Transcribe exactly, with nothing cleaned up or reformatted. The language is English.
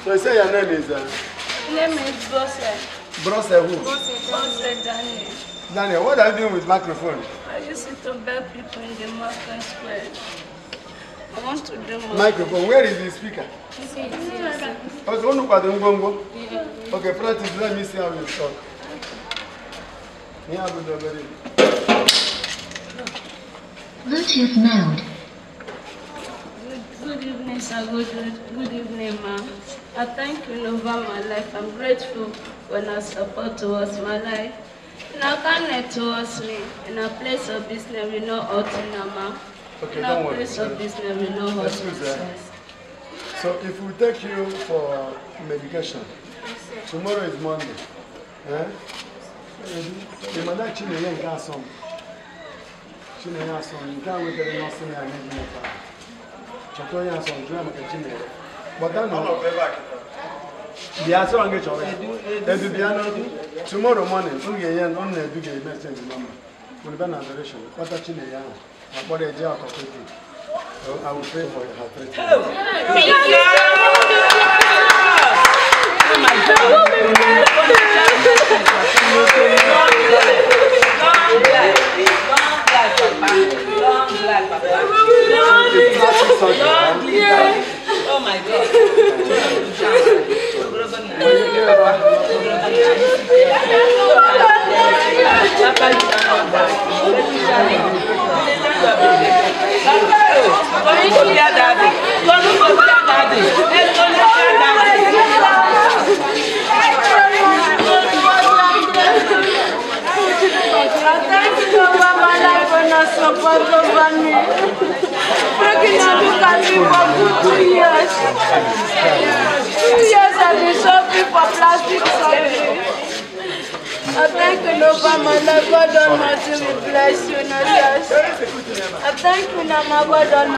So you say your name is? Uh, name is Bose. Bose who? Bose Daniel. Daniel, what are you doing with microphone? I use it to beg people in the market square. I want to do more. Microphone, where is the speaker? See, see, okay, practice, let me see how you talk. Bluetooth mode. Good, good evening, sir. Good, good, good evening, ma'am. I thank you over my life. I'm grateful when I support towards my life. In a kindness towards me, in a place of business, we know how to know, ma'am. Okay, in don't a worry. place of business, we know how to Excuse know. me. So if we take you for medication, tomorrow is Monday. Eh? The mother Chinese can't some. Chinese has some. You can't wait till the next thing I need more time. Chocolate has some. Dream of Chinese. But then no. The answer on get your head. Tomorrow morning, we get on the big message number. We'll be an adoration. What a Chinese. I bought a jar of orthopedic. So I will pay for your heart treatment. Thank you. Oh my God. Long life, long life, Papa. Long life, Papa. Long life. Oh my God. Going to be a daddy. Going to be a daddy. Let's go to a daddy. I thank you for my life and your support over me. Making a look at me for good two years. Two years I've been shopping for plastic surgery. I thank you over my life. God Almighty will bless you, Jesus. I thank you, Nama. God Almighty.